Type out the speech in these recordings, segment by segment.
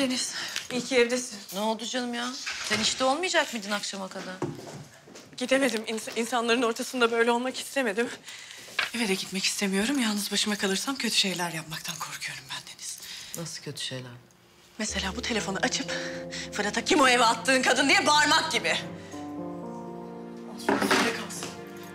Deniz, iyi ki evdesin. Ne oldu canım ya? Sen işte olmayacak mıydın akşama kadar? Gidemedim. İnsanların ortasında böyle olmak istemedim. Eve de gitmek istemiyorum. Yalnız başıma kalırsam kötü şeyler yapmaktan korkuyorum ben Deniz. Nasıl kötü şeyler? Mesela bu telefonu açıp Fırat'a kim o eve attığın kadın diye bağırmak gibi. Olsun, üstünde kalsın.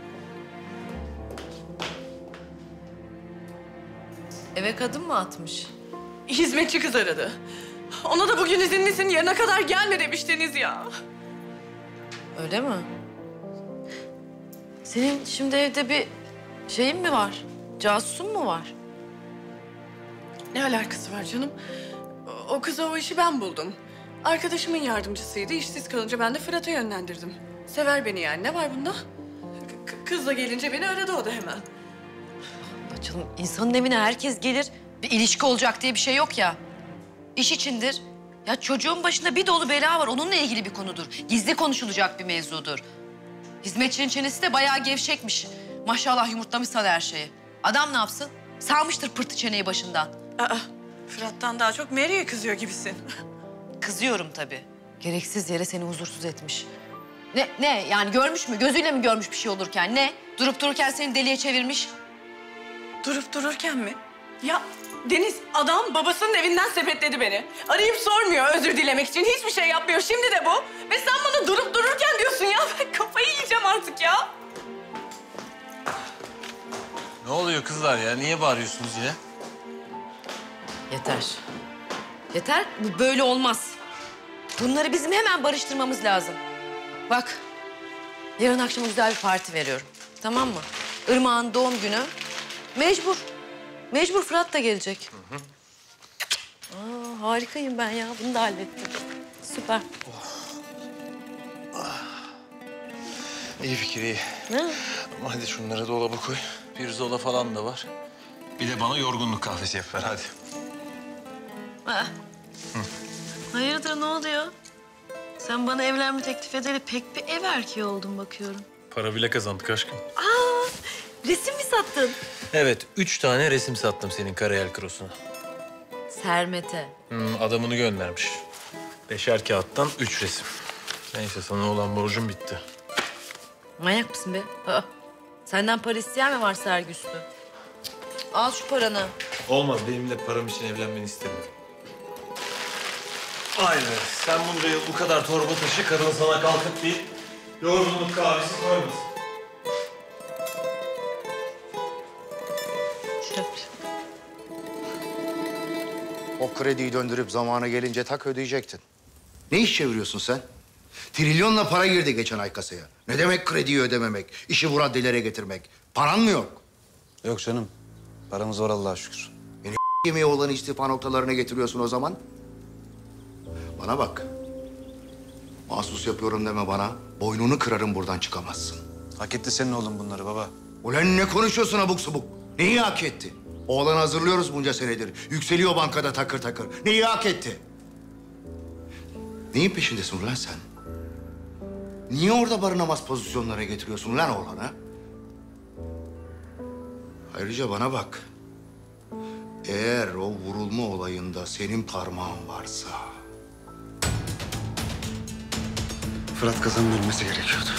Eve kadın mı atmış? Hizmetçi kız aradı. Ona da bugün izinlisin, yarına kadar gelme demiş Deniz ya. Öyle mi? Senin şimdi evde bir şeyin mi var? Casusun mu var? Ne alakası var canım? O kıza o işi ben buldum. Arkadaşımın yardımcısıydı. İşsiz kalınca ben de Fırat'a yönlendirdim. Sever beni yani. Ne var bunda? Kızla gelince beni aradı o da hemen. Allah canım, insanın evine herkes gelir. Bir ilişki olacak diye bir şey yok ya. İş içindir. Ya çocuğun başında bir dolu bela var. Onunla ilgili bir konudur. Gizli konuşulacak bir mevzudur. Hizmetçinin çenesi de bayağı gevşekmiş. Maşallah yumurtlamış sana her şeyi. Adam ne yapsın? Salmıştır pırtı çeneyi başından. Aa, Fırat'tan daha çok Mary'e kızıyor gibisin. Kızıyorum tabii. Gereksiz yere seni huzursuz etmiş. Ne yani görmüş mü? Gözüyle mi görmüş bir şey olurken? Ne? Durup dururken seni deliye çevirmiş. Durup dururken mi? Ya Deniz, adam babasının evinden sepetledi beni. Arayıp sormuyor özür dilemek için. Hiçbir şey yapmıyor. Şimdi de bu. Ve sen bana durup dururken diyorsun ya. Ben kafayı yiyeceğim artık ya. Ne oluyor kızlar ya? Niye bağırıyorsunuz yine? Yeter. Yeter. Bu böyle olmaz. Bunları bizim hemen barıştırmamız lazım. Bak, yarın akşam güzel bir parti veriyorum. Tamam mı? Irmak'ın doğum günü. Mecbur. Mecbur Fırat da gelecek. Aa, harikayım ben ya. Bunu da hallettim. Süper. İyi fikir, iyi. Ne? Ama hadi şunları dolaba koy. Pirzola falan da var. Bir de bana yorgunluk kahvesi yap ver hadi. Aa. Hayırdır, ne oluyor? Sen bana evlenme teklif edeli pek bir ev erkeği oldun bakıyorum. Para bile kazandık aşkım. Aa, resim mi sattın? Evet, 3 tane resim sattım senin Karayel Krosu'na. Sermet'e. Adamını göndermiş. 5'er kağıttan 3 resim. Neyse sana olan borcum bitti. Manyak mısın be? Aa, senden para isteyen mi var Sergüslü? Al şu paranı. Olmaz, benimle param için evlenmeni istemiyorum. Aynen. Sen bunca yıl bu kadar torba taşı, kadın sana kalkıp bir yorgunluk kahvesi koymasın. O krediyi döndürüp zamanı gelince tak ödeyecektin. Ne iş çeviriyorsun sen? Trilyonla para girdi geçen ay kasaya. Ne demek krediyi ödememek, işi bu raddelere getirmek? Paran mı yok? Yok canım. Paramız var Allah'a şükür. Beni yemeği olan istifa noktalarına getiriyorsun o zaman. Bana bak. Mahsus yapıyorum deme bana. Boynunu kırarım, buradan çıkamazsın. Hak etti senin oğlum bunları baba. Ulan ne konuşuyorsun abuk subuk? Neyi hak etti? Oğlanı hazırlıyoruz bunca senedir. Yükseliyor bankada takır takır. Neyi hak etti? Neyin peşindesin ulan sen? Niye orada barınamaz pozisyonlara getiriyorsun lan oğlanı? Ayrıca bana bak. Eğer o vurulma olayında senin parmağın varsa... Fırat Kazan'ın ölmesi gerekiyordu.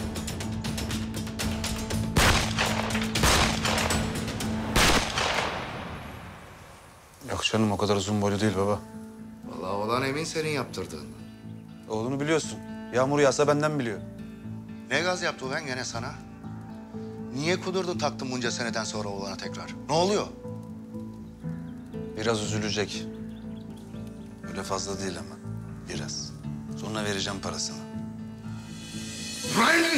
Yok canım o kadar uzun boylu değil baba. Vallahi olan emin senin yaptırdığın. Oğlunu biliyorsun. Yağmur yağsa benden biliyor. Ne gaz yaptı ulan gene sana? Niye kudurdun taktın bunca seneden sonra oğlana tekrar? Ne oluyor? Biraz üzülecek. Öyle fazla değil ama. Biraz. Sonra vereceğim parasını. Lan!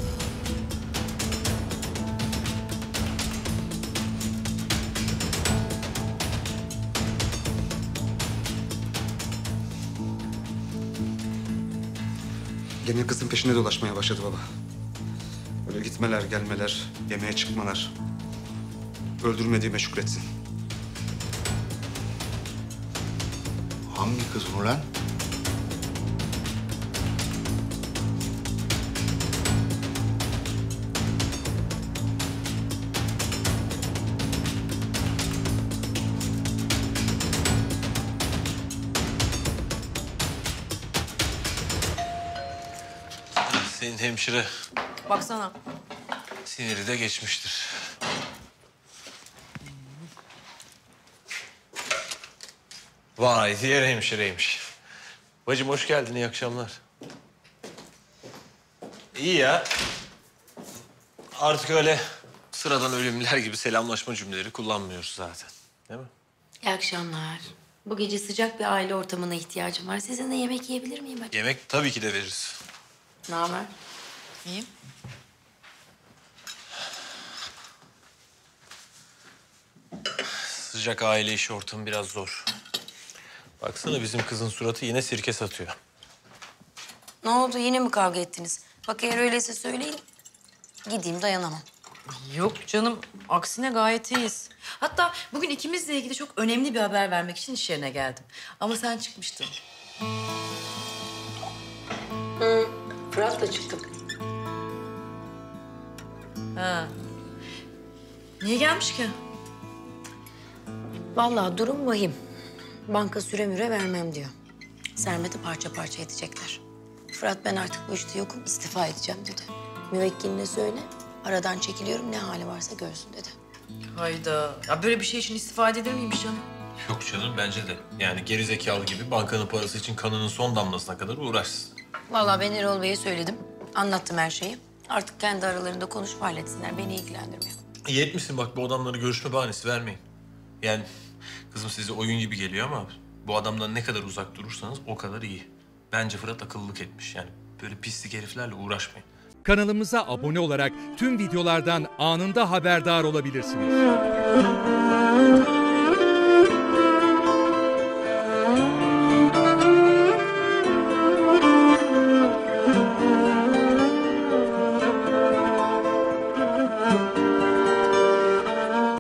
Gene kızın peşine dolaşmaya başladı baba. Böyle gitmeler, gelmeler, yemeğe çıkmalar. Öldürmediğime şükretsin. Hangi kız ulan? senin hemşire Baksana. siniri de geçmiştir. Vay, diğer hemşireymiş. Bacım hoş geldin, iyi akşamlar. İyi ya. Artık öyle sıradan ölümler gibi selamlaşma cümleleri kullanmıyoruz zaten. Değil mi? İyi akşamlar. Bu gece sıcak bir aile ortamına ihtiyacım var. Sizinle yemek yiyebilir miyim acaba? Yemek tabii ki de veririz. Ne haber? İyiyim. Sıcak aile işi ortamı biraz zor. Baksana bizim kızın suratı yine sirke satıyor. Ne oldu? Yine mi kavga ettiniz? Bak eğer öyleyse söyleyin. Gideyim, dayanamam. Yok canım, aksine gayet iyiyiz. Hatta bugün ikimizle ilgili çok önemli bir haber vermek için iş yerine geldim. Ama sen çıkmıştın. Fırat'la çıktık. Ha. Niye gelmiş ki? Vallahi durum vahim. Banka süre müre vermem diyor. Sermet'i parça parça edecekler. Fırat ben artık bu işte yokum, istifa edeceğim dedi. Müvekkiline söyle, aradan çekiliyorum, ne hali varsa görsün dedi. Hayda. Ya böyle bir şey için istifa edilir miymiş canım? Yok canım bence de. Yani gerizekalı gibi bankanın parası için kanının son damlasına kadar uğraşsın. Vallahi ben Erol Bey'e söyledim, anlattım her şeyi. Artık kendi aralarında konuşup halletsinler, beni ilgilendirmiyor. İyi etmişsin bak, bu adamlara görüşme bahanesi vermeyin. Yani kızım size oyun gibi geliyor ama bu adamdan ne kadar uzak durursanız o kadar iyi. Bence Fırat akıllılık etmiş. Yani böyle pislik heriflerle uğraşmayın. Kanalımıza abone olarak tüm videolardan anında haberdar olabilirsiniz.